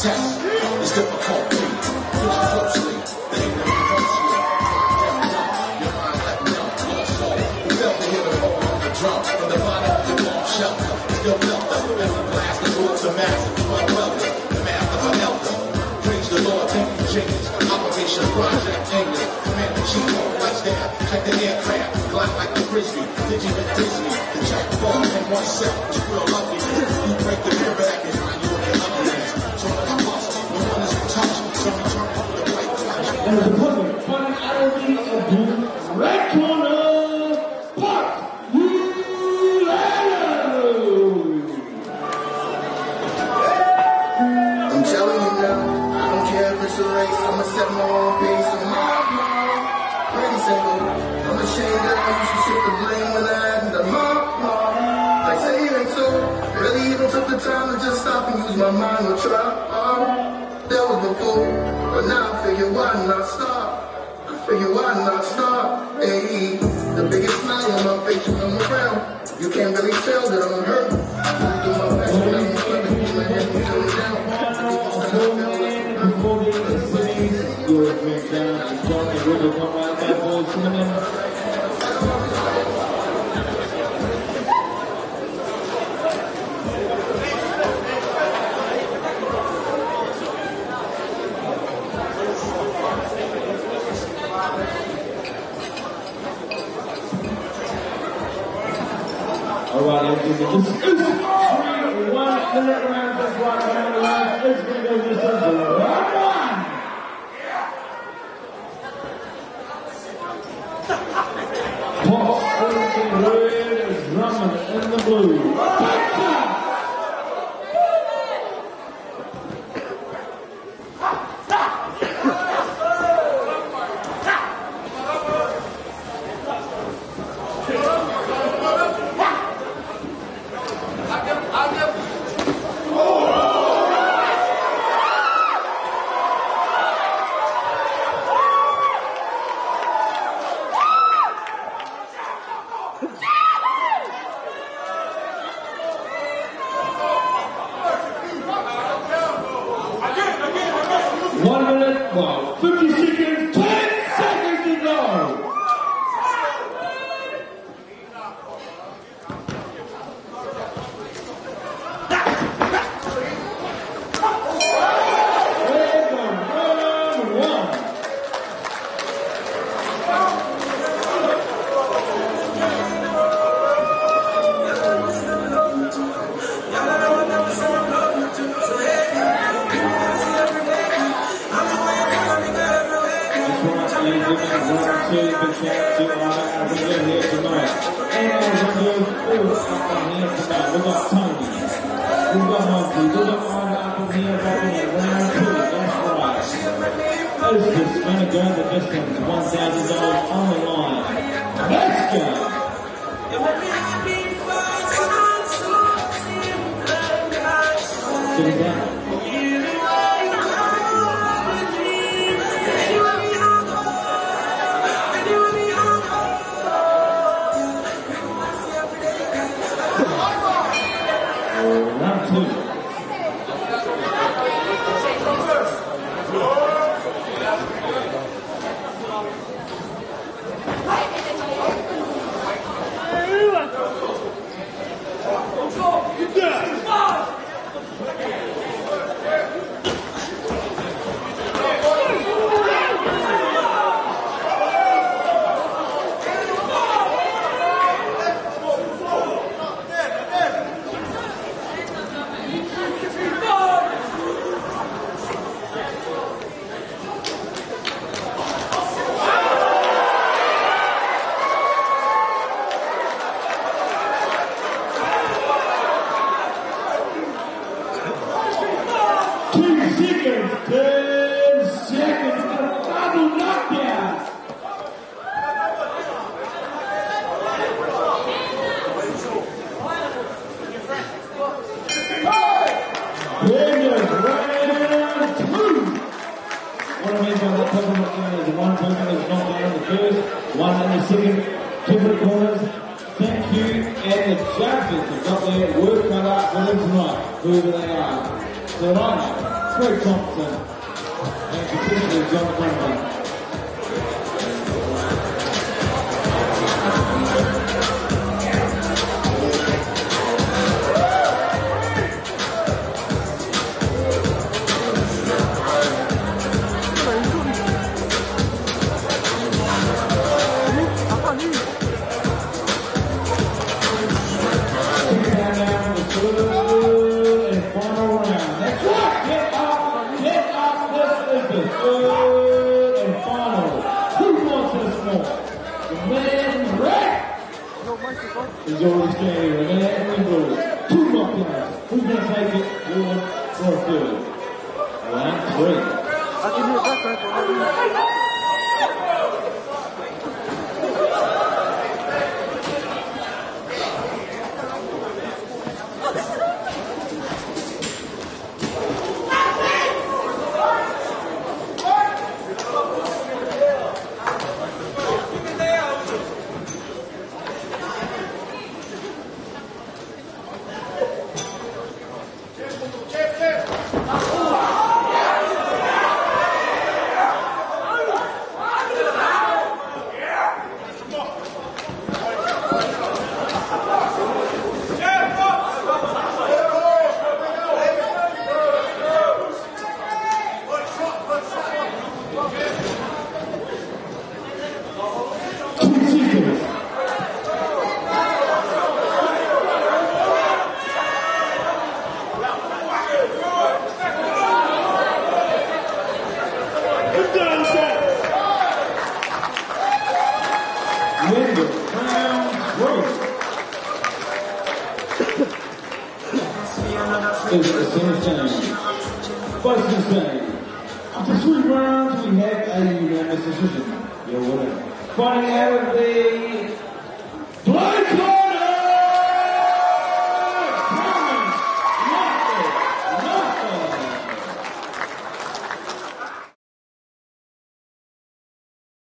test is difficult. Listen closely, they ain't never closely. Your mind like numb, your soul. You felt to hear the roll on the drum from the bottom of the bomb shelter. Still felt up as a blast the rules of massive. But welcome, the math of an elder. Praise the Lord, thank you, Jesus. Operation Project English. Commander Chief, lights down, check the aircraft. Glide like the frisbee, did you even Disney? The check fall in one cell, it's real lucky. You break the mirror back and find you with your ugliness. So when I bust, no one is in touch, so we turn up the right touch. And the public, fun irony of the red corner, I'm telling you now, I don't care if it's a race, I'ma set my own pace, so pretty simple. I'm ashamed that I used to shift the blame when I hadn't done my part. Like say it ain't so, really even took the time to just stop and use my mind to try. That was before, but now I figure why not stop? Hey, the biggest smile on my face when I'm around. You can't really tell that I'm hurt. I do my best when I'm loving, keep my head and turn it down. You're a great down, it's on the river, come right back, boys, swimming. Alright, this is 3 1-minute round, just right around the line. It's going to go this is round 1. Pop in the red, Drummond in the blue. Well, 50 seconds, 10 seconds to go. Whoever they are. So right, Craig Thompson, and particularly John Conway. He's already standing there, man, and blue. 2 knockdowns. Who's going to take it? One for a third. Round 3. I can hear that. After 3 rounds, we have a unanimous decision. Your winner, fighting out of the